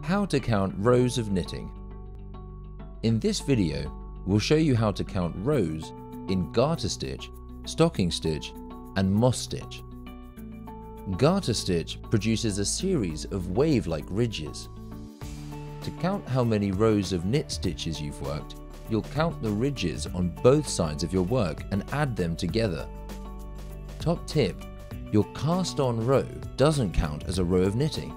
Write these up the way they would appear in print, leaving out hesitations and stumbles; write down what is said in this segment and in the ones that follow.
How to count rows of knitting. In this video, we'll show you how to count rows in garter stitch, stocking stitch, and moss stitch. Garter stitch produces a series of wave-like ridges. To count how many rows of knit stitches you've worked, you'll count the ridges on both sides of your work and add them together. Top tip: your cast-on row doesn't count as a row of knitting.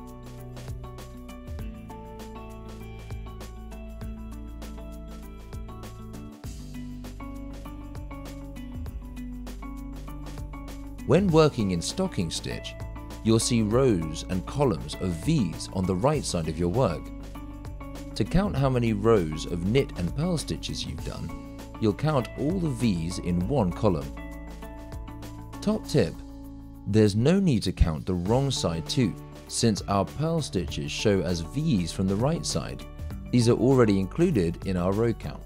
When working in stocking stitch, you'll see rows and columns of V's on the right side of your work. To count how many rows of knit and purl stitches you've done, you'll count all the V's in one column. Top tip: there's no need to count the wrong side too, since our purl stitches show as V's from the right side. These are already included in our row count.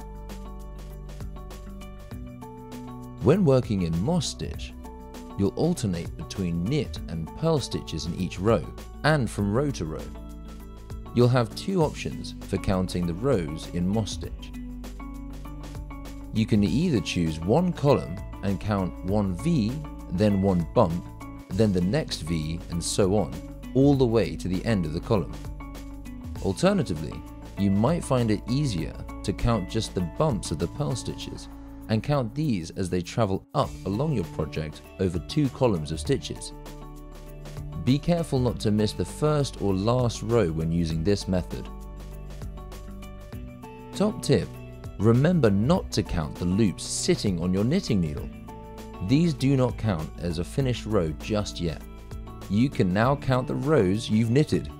When working in moss stitch, you'll alternate between knit and purl stitches in each row, and from row to row. You'll have two options for counting the rows in moss stitch. You can either choose one column and count one V, then one bump, then the next V, and so on, all the way to the end of the column. Alternatively, you might find it easier to count just the bumps of the purl stitches and count these as they travel up along your project over two columns of stitches. Be careful not to miss the first or last row when using this method. Top tip: remember not to count the loops sitting on your knitting needle. These do not count as a finished row just yet. You can now count the rows you've knitted.